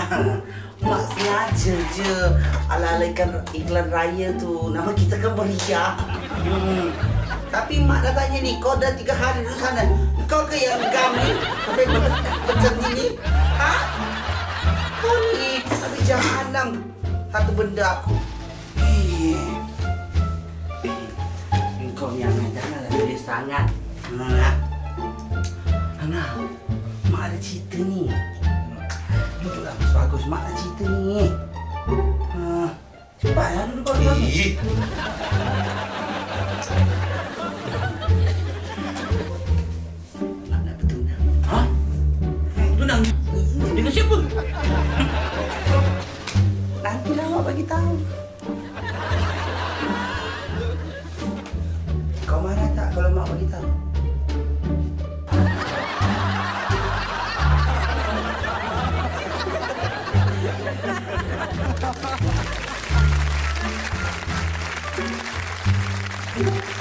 Mak sengaja je ala-ala iklan raya tu. Nama kita kan Beria. Tapi mak dah tanya ni, kau dah 3 hari duduk sana. Kau ke yang gam ni? Sampai macam ni? Ha? Kau ni habis jahanam satu benda aku. Kau ni Ana, janganlah tulis sangat. Ana, mak ada cerita ni. Duduklah bagus, mak ada cerita ni. Cepatlah duduk kau ni. Nak bertunang. Ha? Bertunang? Dengan siapa? Nantilah mak bagi tahu. Kau marah tak kalau mak bagi tahu? Thank you.